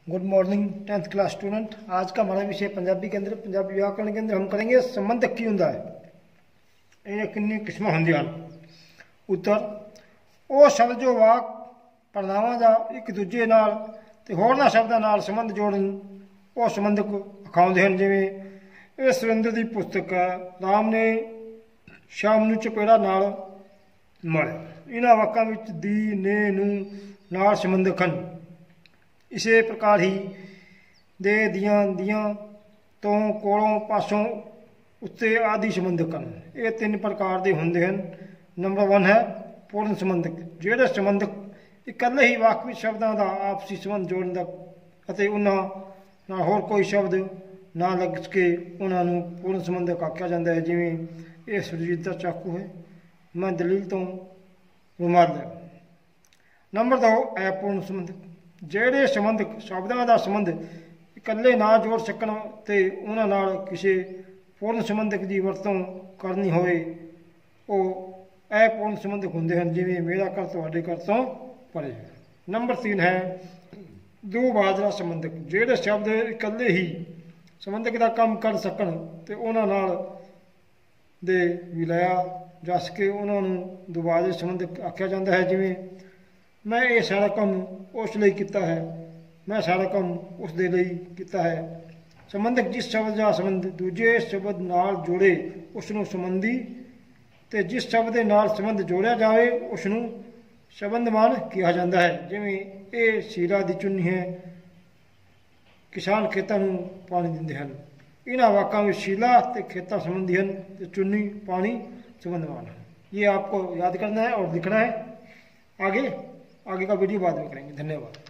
Good morning 10th class student. आज का हमारा विषय पंजाबी के अंदर पंजाबी व्याकरण के अंदर हम करेंगे संबंध की हुंदा है। ये कितनी किस्म होंदी हैं। उत्तर ਉਹ शब्द जो वाक ਪੜਨਾਵਾਂ ਦਾ ਇੱਕ ਦੂਜੇ ਨਾਲ ਤੇ ਹੋਰਨਾਂ ਸ਼ਬਦਾਂ ਨਾਲ ਸੰਬੰਧ ਜੋੜਨ ਉਹ ਸੰਬੰਧਕ ਅਖਾਉਂਦੇ ਹਨ। ਜਿਵੇਂ ਇਹ ਸੁਰਿੰਦਰ ਦੀ ਪੁਸਤਕ ਹੈ, ਰਾਮ ਨੇ ਸ਼ਾਮ ਨੂੰ ਚਪੇੜਾ ਨਾਲ ਮਾਰਿਆ। ਇਹਨਾਂ ਵਾਕਾਂ ਵਿੱਚ ਦੀ ਨੇ ਨੂੰ ਨਾਲ ਸੰਬੰਧਕ ਹਨ। ਇਸੇ ਪ੍ਰਕਾਰ ਹੀ ਦੇ ਦੀਆਂ ਤੋਂ ਕੋਲੋਂ ਪਾਸੋਂ ਉੱਤੇ ਆਦਿ ਸੰਬੰਧਕ ਹਨ। ਇਹ ਤਿੰਨ ਪ੍ਰਕਾਰ ਦੇ ਹੁੰਦੇ ਹਨ। ਨੰਬਰ 1 ਹੈ पूर्ण संबंधक, ਜਿਹੜੇ ਸੰਬੰਧਕ ਇਕੱਲੇ ਹੀ ਵਾਕ ਵਿੱਚ ਸ਼ਬਦਾਂ ਦਾ ਆਪਸੀ ਸੰਬੰਧ ਜੋੜਨ ਦਾ ਅਤੇ ਉਹਨਾਂ ਨਾਲ ਹੋਰ ਕੋਈ ਸ਼ਬਦ ਨਾ ਲੱਗ ਸਕੇ ਉਹਨਾਂ ਨੂੰ ਪੂਰਨ ਸੰਬੰਧਕ ਆਖਿਆ ਜਾਂਦਾ ਹੈ। ਜਿਵੇਂ ਇਹ ਸੁਰਜੀਤ ਦਾ ਚਾਕੂ ਹੈ, ਮੈਂ ਦਲੀਲ ਤੋਂ ਰੁਮਾਲ ਲਿਆ। ਨੰਬਰ 2 ਅਪੂਰਨ ਸੰਬੰਧਕ, ਜਿਹੜੇ ਸੰਬੰਧਕ ਸ਼ਬਦਾਂ ਦਾ ਸੰਬੰਧ ਇਕੱਲੇ ਨਾ ਜੋੜ ਸਕਣ ਅਤੇ ਉਹਨਾਂ ਨਾਲ ਕਿਸੇ ਪੂਰਨ ਸੰਬੰਧਕ ਦੀ ਵਰਤੋਂ ਕਰਨੀ ਹੋਵੇ ਉਹ ਅਪੂਰਨ ਸੰਬੰਧਕ ਹੁੰਦੇ ਹਨ। ਜਿਵੇਂ ਮੇਰਾ ਘਰ ਤੁਹਾਡੇ ਘਰ ਤੋਂ ਪਰੇ ਹੈ। ਨੰਬਰ 3 ਹੈ ਦੋ ਬਾਜਰਾ ਸੰਬੰਧਕ, ਜਿਹੜੇ ਸ਼ਬਦ ਇਕੱਲੇ ਹੀ ਸੰਬੰਧਕ ਦਾ ਕੰਮ ਕਰ ਸਕਣ ਅਤੇ ਉਹਨਾਂ ਨਾਲ ਦੇ ਮਿਲਾਇਆ ਜਾ ਸਕੇ ਉਹਨਾਂ ਨੂੰ ਦੁਬਾਜੇ ਸੰਬੰਧਕ ਆਖਿਆ ਜਾਂਦਾ ਹੈ। ਜਿਵੇਂ ਮੈਂ ਇਹ ਸਾਰਾ ਕੰਮ ਉਸ ਲਈ ਕੀਤਾ ਹੈ, ਮੈਂ ਸਾਰਾ ਕੰਮ ਉਸ ਦੇ ਲਈ ਕੀਤਾ ਹੈ। ਸੰਬੰਧਕ ਜਿਸ ਸ਼ਬਦ ਦਾ ਸੰਬੰਧ ਦੂਜੇ ਸ਼ਬਦ ਨਾਲ ਜੋੜੇ ਉਸ ਨੂੰ ਸੰਬੰਧੀ ਅਤੇ ਜਿਸ ਸ਼ਬਦ ਦੇ ਨਾਲ ਸੰਬੰਧ ਜੋੜਿਆ ਜਾਵੇ ਉਸ ਨੂੰ ਸ਼ਬਦਮਾਨ ਕਿਹਾ ਜਾਂਦਾ ਹੈ। ਜਿਵੇਂ ਇਹ ਸ਼ੀਲਾ ਦੀ ਚੁੰਨੀ ਹੈ, ਕਿਸਾਨ ਖੇਤਾਂ ਨੂੰ ਪਾਣੀ ਦਿੰਦੇ ਹਨ। ਇਹਨਾਂ ਵਾਕਾਂ ਵਿੱਚ ਸ਼ੀਲਾ ਅਤੇ ਖੇਤਾਂ ਸੰਬੰਧੀ ਹਨ ਅਤੇ ਚੁੰਨੀ पानी संबंधमान है। ये आपको याद करना है और लिखना है। आगे का वीडियो बाद में करेंगे। धन्यवाद।